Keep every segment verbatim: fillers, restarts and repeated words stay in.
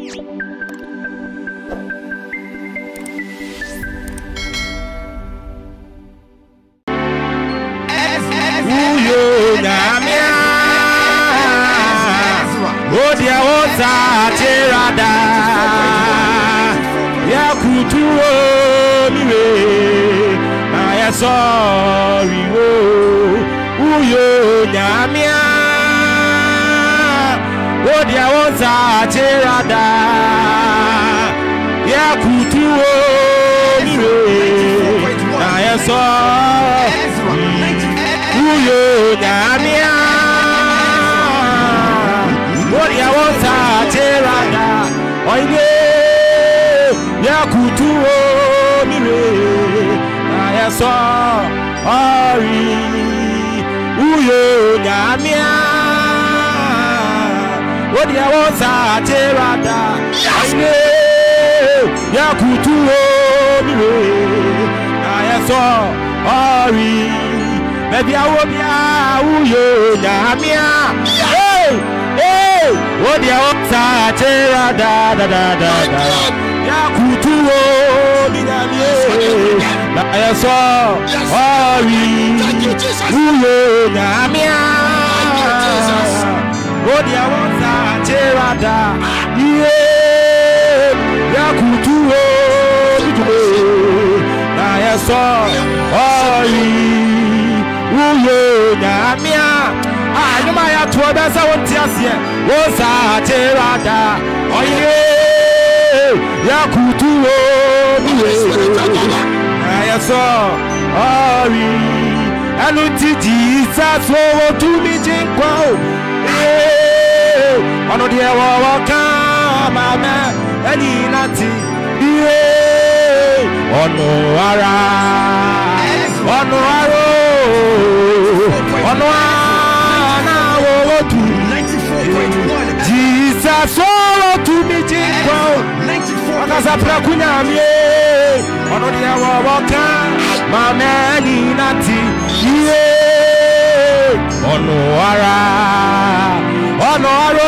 Odia wota tirada ya kutuo miwe na ya sorry wo uyo nyamia Odia wota tirada ya kutuo miwe na ya sorry uyo nyamia Odia wota tirada oye ya kutuo mire na ya so ori uyo nyamia Odia wota tirada oye ya kutuo mire na ya so ori baby awobia uyo nyamia hey hey Odia wota tirada da da da da ya kutuo binamie na ya so ori uyo nyamia Odia wota tirada yeah ya kutuo na ya so ori uyo nyamia anyuma ya tuobesa wonti ase wo sa tirada oye ya kutuo biwe ya so ori aluti Jesus wo tu mi jinkwa eh ono de wo waka mama eni nati eh ono ara ono aro ono ana wo tu Jesus wo tu mi jinkwa Akasa prakunyamie ono dia woka mama ni nati ye ono ara ono aro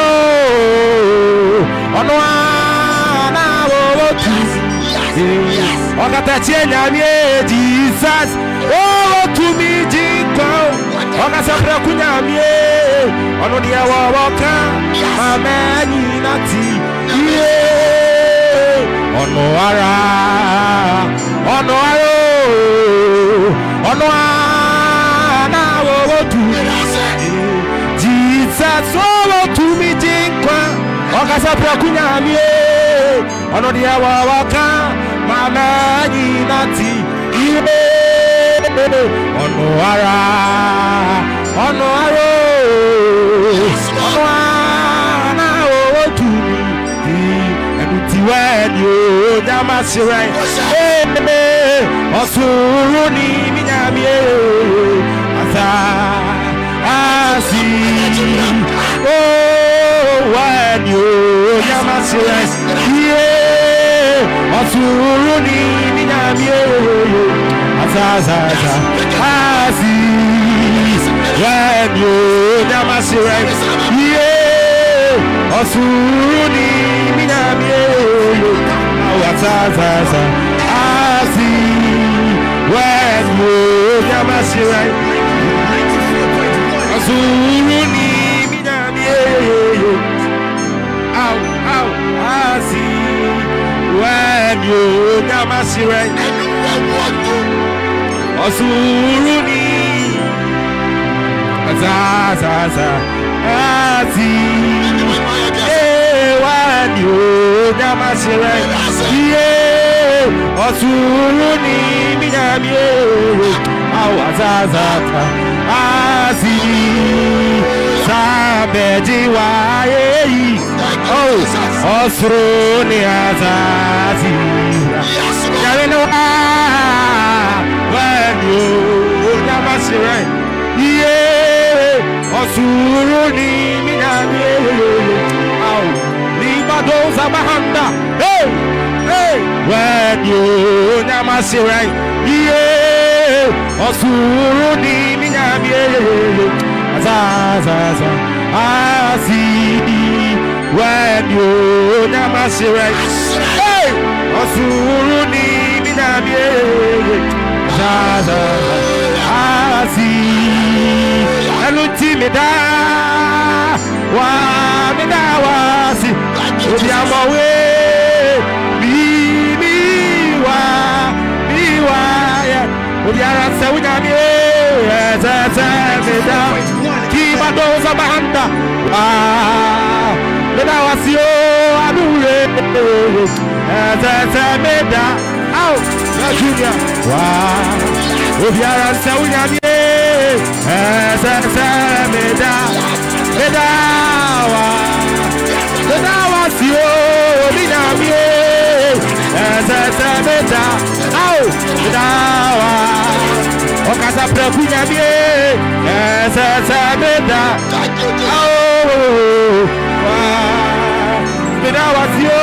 ono ana wo tu okata chenyamie Jesus oh tu mi jinko akasa prakunyamie ono dia woka mama ni nati ye ono ara ono aro ono ana wo tu Jesus wo tu mi jinkwa okasa prakunyamie ono dia wawaka mama nyinati ibe ono ara ono aro ono ana wo tu when you damasire eh osuru ni minyamie asa asi oh when you damasire yeah osuru ni minyamie asa asa asi when you damasire yeah osuru ni minyamie Awazaza asi when you yamasira azuruni minamie au au asi when you yamasira azuruni azaza asi when you yamasira yeah osuruni minamie awazazata asi sabeji wae oh osuruni azazi yareno when you yamasira yeah osuruni minamie aw libadoza bahanda hey hey when you namasira yeah osuruni minamie azaza asi when you namasire hey osuruni minamie zaza asi elutimida wa midawasi obiamawe bibi wa biwa ya obiara sewunyamie zaza mida kibadoza bahanda ah midawasi o adure zaza mida au Junior wow obiara sewunyamie zaza mida mida wa mida wasi o minamie zaza mida au mida wa okasa prekunyamie zaza mida au wa mida wasi o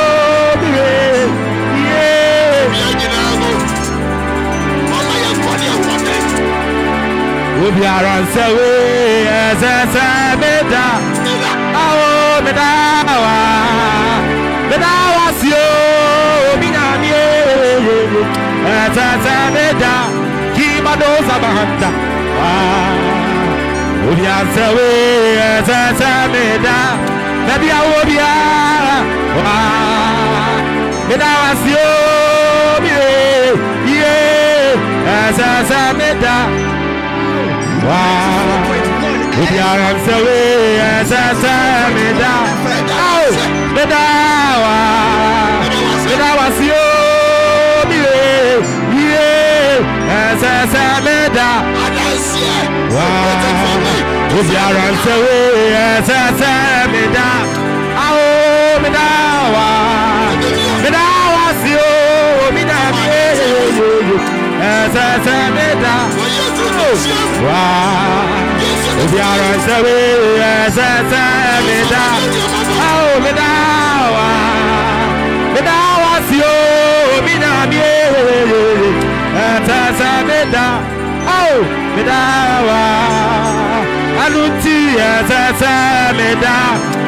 obiara nsewe ezeze meda awo meda wa meda wa si o minamie ezeze meda kibado zabahanda wa obiara nsewe ezeze meda mebi awo obiara wa meda wa si o mire ye ezeze meda wow, we are on the way as I say, Meda, oh, Meda, Meda was you, yeah, as I say, Meda, wow, we are on the way as I say, Meda, oh, Meda, Meda was you, Meda, as I say, Meda. Wow, we are on the way as I say, Meda, oh, Meda, Meda was you, Minamie, as I say, Meda, oh, Meda, Aluti, as I say, Meda,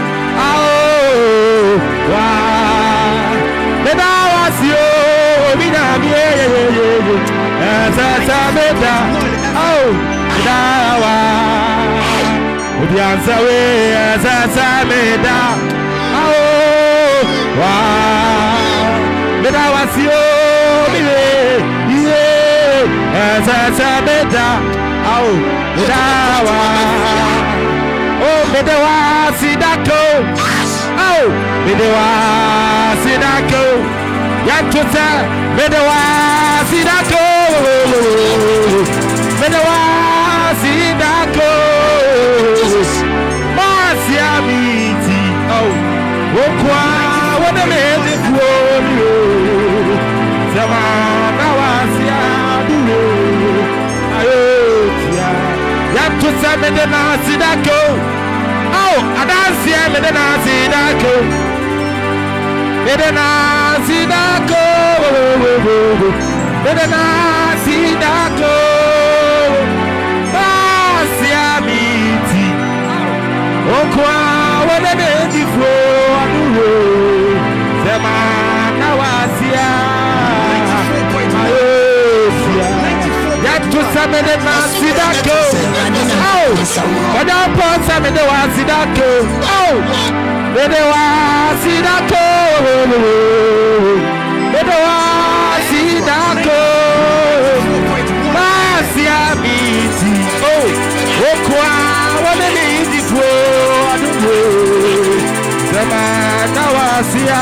oh, wow, Meda was you, Minamie, as I say, Meda. Oh, Dawa, the answer is as I made down. Oh, wow, but I was you, yeah, as I made down. Oh, Dawa, oh, but I was in that go. Oh, but I was in that go. Young to say, but I was in that go. Meda wasi dako Masia miti Oh Wokwa Wane mezi kuorio Sema na wasi aduyo Ayotia Yatu sa mede nasi dako Oh Adansi ya mede nasi dako Mede nasi dako Mede nasi dako Okwa wale meji fo aduwe Sema na wasia Ayosia Yatu samede na sidako Oh Wada po samede wa sidako Oh Mede wa sidako Mede wa sidako Masia miti Oh Okwa wale meji fo Sema na wasia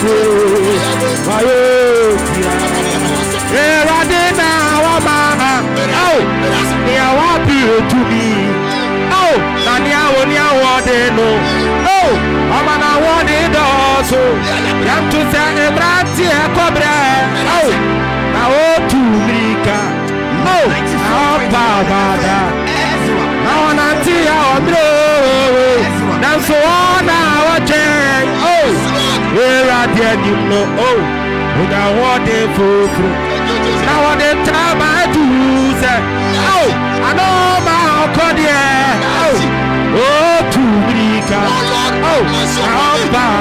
Wayotia Eradina wama Oh Nia wapi utumi Oh Nania wonia wadeno Oh Amana wadido So Yantu se ebrati ekobre Oh Na otu mika Oh Na opa bada Na wananti ya obro Nanso ona wache Oh Era dia ni no Oh Uga wode fufru Na wode tama tuze Oh Ano ma okodie Oh Oh tu brika Oh Na opa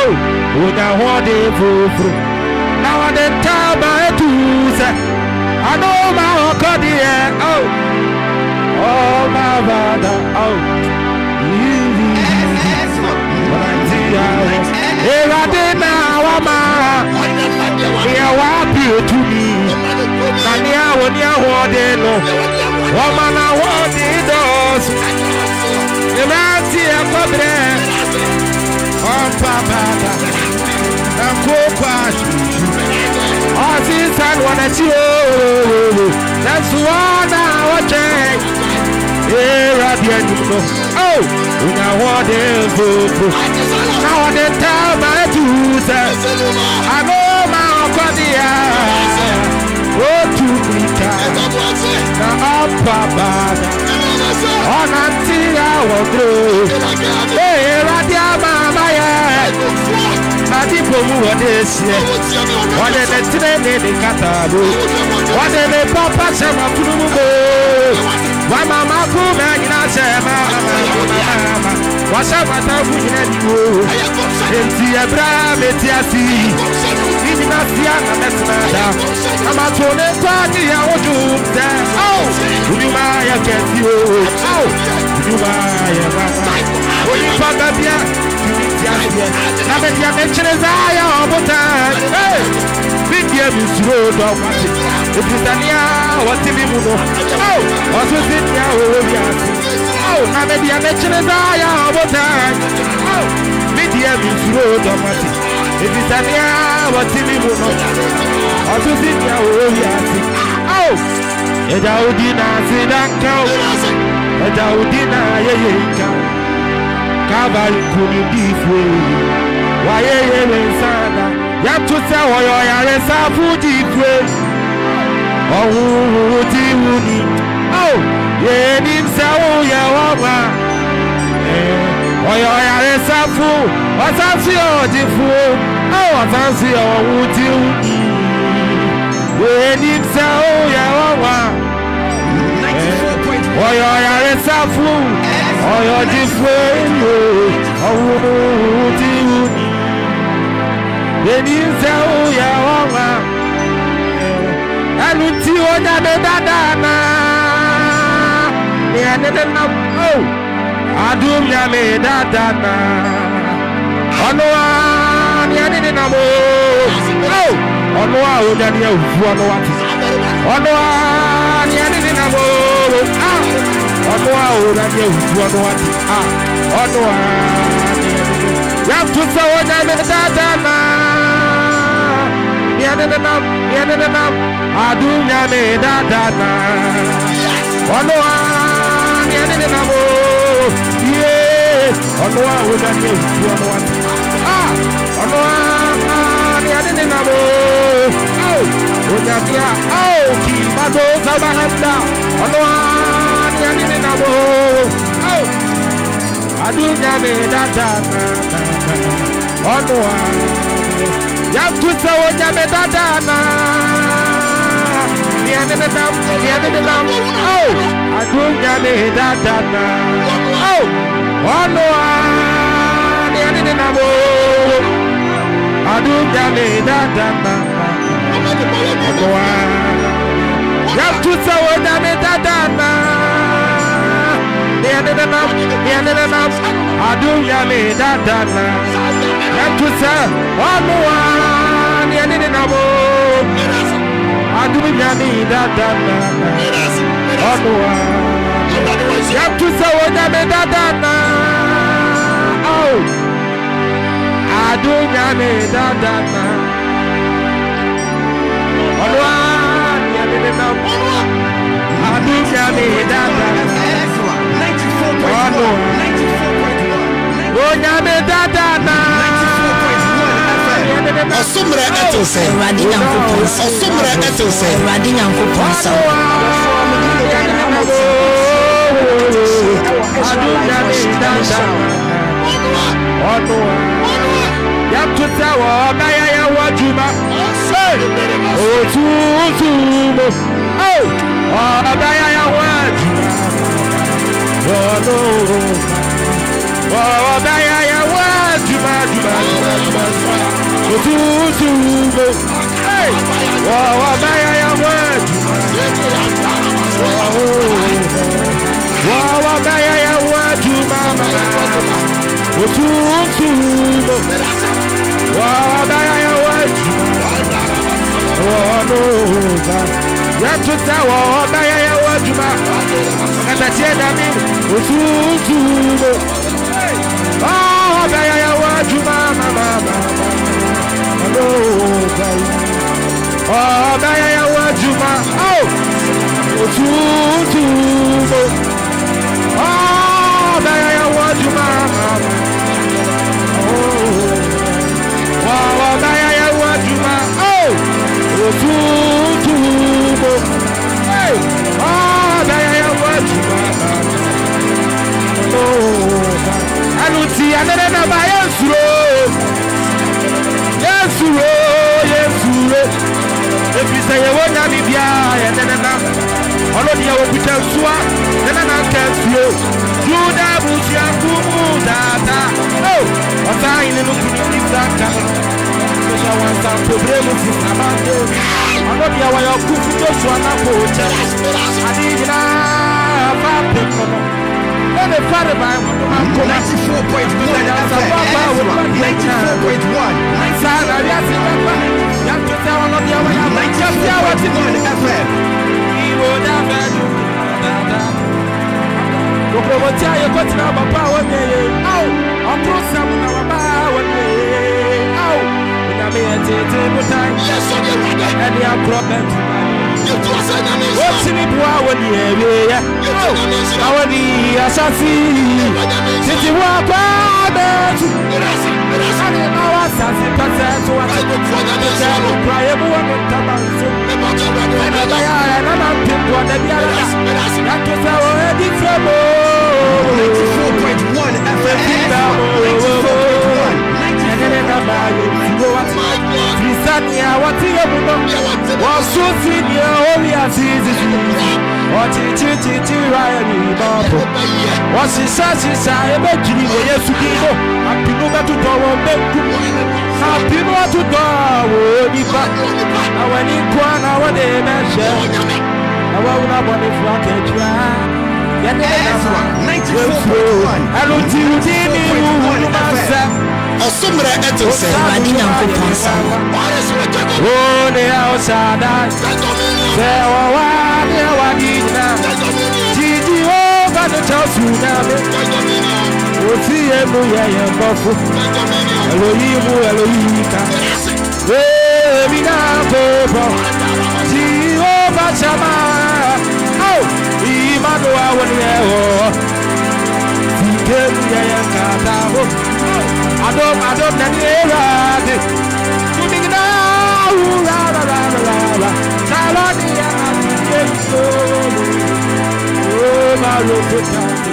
oh, when I want it for now I didn't tell my two say, I know my cardiac, oh, oh, my brother, oh, you, when I see you, here I did now, I'm here, what you to me, and here when you want it, no, woman, I want it, those, the man, see a problem, oh, Papa, I'm cool, oh, this I wanna see you. That's what I want to check. Here at the end, oh, when I want it, now I didn't tell my two says, I know my cardia. Oh, to me, now up, Papa. On until I will do. Hey, Radia, Mama. People who are this year, what are the train in the Catabo? What are the Papa Sama Pulugo? Why Mamma Kuma in a Sama? What's up at a woman and you? And see a bra, Metiasi, even a Siana Mesmada. I'm a total party. I want to that. Oh, you my I get you. Oh, you my oh, you fuck now that you mention is I all the time. Hey, big year is road of it. If it's Dania, what's the people? Oh, what's the thing now? Oh, now that you mention is I all the time. Oh, big year is road of it. If it's Dania, what's the people? What's the thing now? Oh, it's Audina, Sidanko, it's Audina, yeah. Cavalry couldn't be free. Why, Sana? You have to tell why you are a Safuji free. Oh, Tiwuni. Oh, yeah, Nimsa, Yawa. Why you are a Safu? What's up to your different? Oh, what's up to your Tiwuni? Yeah, Nimsa, Yawa. Why you are a Safu? Oh, you're different, oh, Tiwuni. Then you say, oh, yeah, and you see what I did, I didn't know. Oh, I do me that. Oh, no, I didn't know. Oh, oh, no, I would have you for what. Oh, no, I didn't know. Ah. Ono aura ni ufuano wati ah ono ani ya tusa wona me dada na ya dada na ya dada na adunya me dada na ono ani ya dada na mo ye ono aura ni ufuano wati ah ono ani ya dada na mo oh onya dia oh ki bado sabahanda ono oh, I do not need that. Oh, no, you have to say what you made that. Oh, I do not need that. Oh, oh, no, I do not need that. You have to say what you made that. I do yami da da na. You to say, oh no, I didn't know. I do yami da da na. Oh no, you have to say what I made da da na. Oh, I do yami da da na. Oh no, I didn't know. I do yami da da na. Oh no, oh nyame dada na. Osumre etose, Radina Kupons, Osumre etose, Radina Kupons. Oh no, yam to tawa, Maya ya wajuma. Oh tu tu, oh, oh Maya ya wajuma. Oh no, oh Maya ya wajuma, juma juma. Otutubo. Hey. Wow, Abaya ya wajuma. Wow, Abaya ya wajuma. Otutubo. Wow, Abaya ya wajuma. Oh no, that's what I want. I want you, man. And that's it, I mean, Otutubo. Oh, I want you, mama. Oh, I want you, man. Oh, Otutubo. Oh, I want you, mama. Oh, I want you, man. Oh, Otutubo. Hey, oh, I want you, mama. Oh, I don't see another number. Yes, yes, yes. If you say you want to be here, and then I'm already a hospital, then I'm can't you. You that bush, you that. Oh, what's I in the look at that? I want some problems with my man. I'm not here while you're cooking those one up. I need to have a people. Let the father by ninety-four point one. ninety-four point one. My son, I just remember. You have to tell one of the other. I just hear what's in the F M. He would have had you. Look over there, you got to have a power. Oh, I'm cross some of our power. Oh, yes, and you have problems. What's in it? Wow, yeah, I want the assassin. Did you walk out? I was as a person to watch it for the channel. Cry everyone in Tabanso. And I am not people on the other. That was our heading trouble. ninety-four point one F M. ninety-four point one. Prisania, what you have was so senior, only as easy. What it is, Ryan, what she says, is I am a dream. Yes, you know, I'm Pinova to go on them. Now, Pinova to go, now when you go on our day, I won't have one if I can try. ninety-four point one. I don't see you. Osumre eto se Radina kupansa. Oh, they are sad. There were one, there were Dina. Gigi over the Chelsea. Oh, see him, yeah, and Buffo. Elohim, Elohim. Oh, we now go. Jehovah Shama. Oh, Emmanuel, when you see him, yeah, and I don't, I don't know the era. You think now, la la la la la. Salonia, oh my Lord,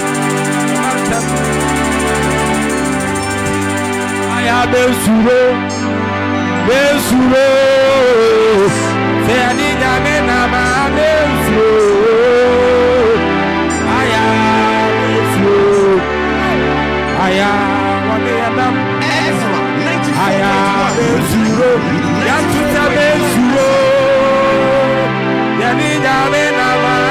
I am a suro, a suro. Say I need a man, I'm a suro. I am a suro. I am. I am a zero. Young to tell me zero. Yanina Mena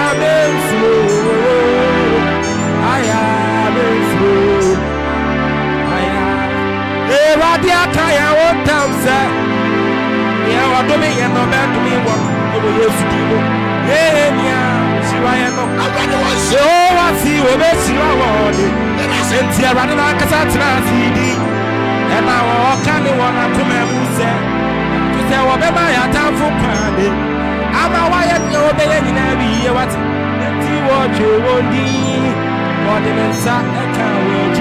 zero. I am a zero. I am a Radia Kaya one time, sir. Yeah, what do me and no man to me one over yesterday. Yeah, she I am not. So I see what makes you want it. And Sierra Casatra C D. And I walk on the one I come and say, to say, what am I at time for candy? I'm a wire no baby in every year. What? See what you won't need. What the mensa, I can't wait.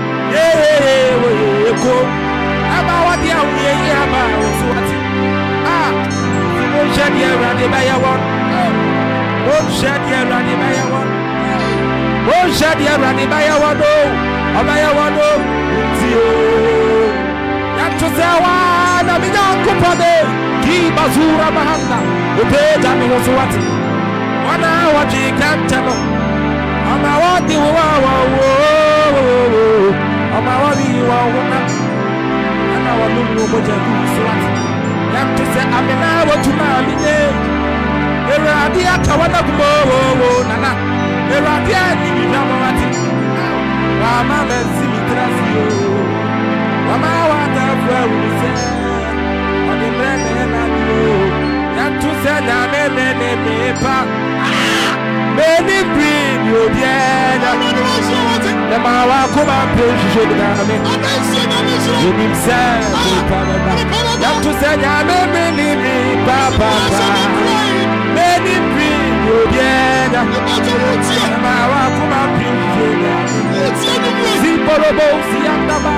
Yeah, go. I'm a what the only year about what? Ah, you won't shed your randy by your one. Won't shed your randy by your one. Won't shed your randy by your one. Oh, by your one. Oh, Tuzewa na minyangu pade Kibazura mahanda Upeja ni wasuwati Wana wajikantano Ama wadi wawa Ama wadi wawana Ana no mo je ku so ati yam to say amena wo tuma mi ne eradi akawana gumo wo wo nana eradi ani mi na mo ati wa ma me si mi trasio wa ma wa ta fwa wu se o de me na no yam to say na me me me me pa many bring you there the mawa kuma praise you na me you nim say yam to say na me me me pa pa many bring you there the mawa kuma praise you na me si porobo si andaba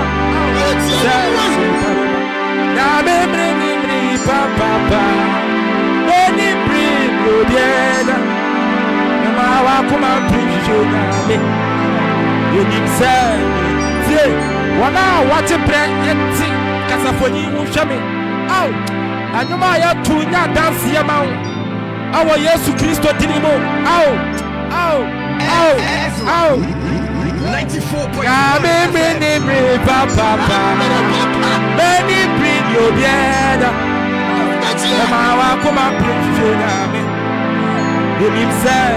na me me me pa pa many bring you there wa kuma preach na me you nim say say wana what bread enti kasafoni hu hwe me aw anyuma ya tu nya dance ya ma awo Yesu Kristo dinimo aw aw aw aw ninety-four point five me me ni me pa pa pa me ni bring you bien ma wa kuma preach na me you nim say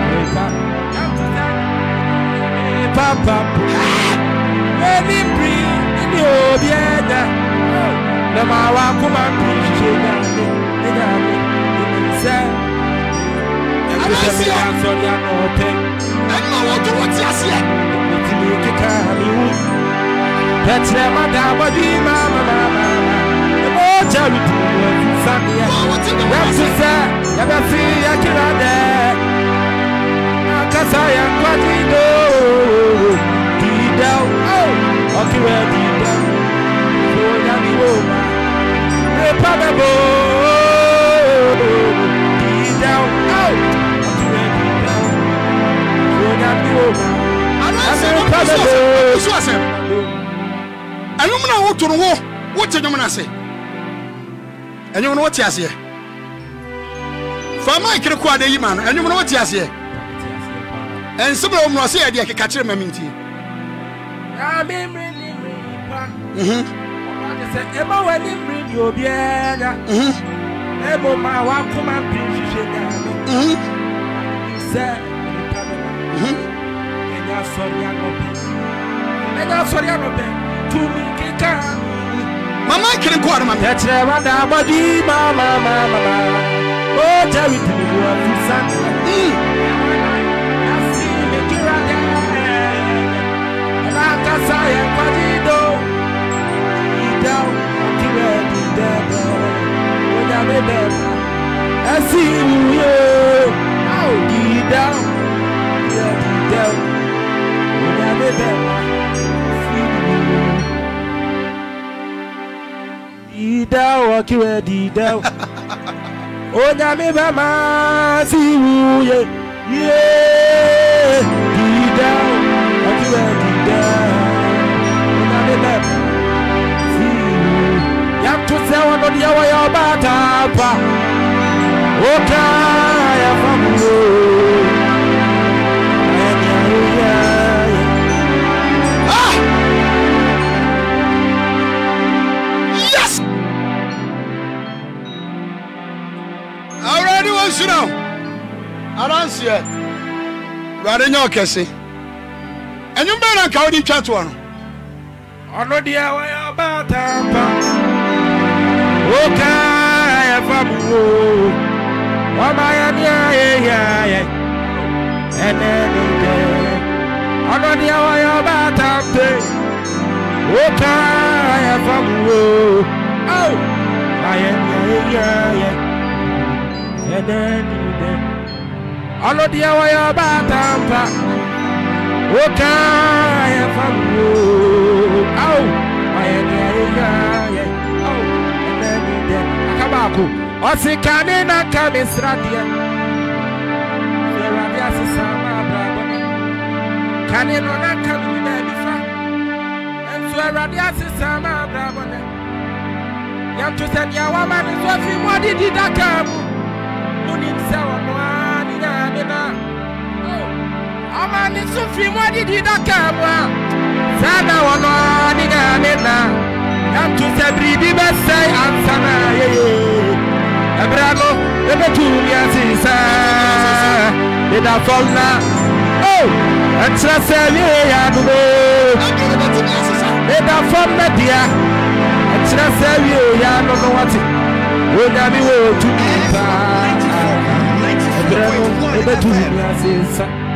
Papa, any bring in your bieda. The Mawa come and preach to me. Say, and I say, I'm sorry, I'm not paying. And I want to watch us yet. That's never done, but we, Mamma, Mamma. The more charity, Sunday. That's to say, never see I cannot there. Kasaya kwatido dida oh okiwe dida so nyami wo ma repabebo dida oh okiwe dida so nyami wo ma repabebo so asem enum na wo toro wo wo tenyum na se enum na wo ti ase fa mai kire kwa da yi ma no enum na wo ti ase and some of them say they can catch them minty. Ah, me me me me pa. Mhm. Say eba we ni bring you biega. Mhm. Ebo ma wa kuma pin hihwe na. Mhm. Say mhm. Enya sorry anobe. Enya sorry anobe. Tu mi kika. Mama kire ko arma. Tetre wanda body mama mama. Oh, Jerry to you are son. Mhm. Kasaya kwadido ida okiwe dida onya bebe asi uye au dida dida onya bebe ida okiwe dida onya bebe ma si uye ye dida okiwe dida yam to say one of the hour your batapa okay from you ah yes already was you know I don't see it rather no kesi and you better ka odi twa to no ono dia wa ya batapa okay from you wa ma ya ya ya ya enene ono dia wa ya batapa okay from you oh ma ya ya ya enene ono dia wa ya batapa okay from you oh my yeah yeah oh and then then akabaku osikane na kamisradia radia sisama brabo kane no na kamina bifa enso radia sisama brabo yam to send ya wa man so fi modi didakamu muni sawa mo ani na na oh amani so fi modi didakamu sana wono ni na na yam to sabri obetum ya sisa eda falna oh entra sevi ya no eda falna dia entra sevi ya no no wati onyami wo tu pa obetum ya sisa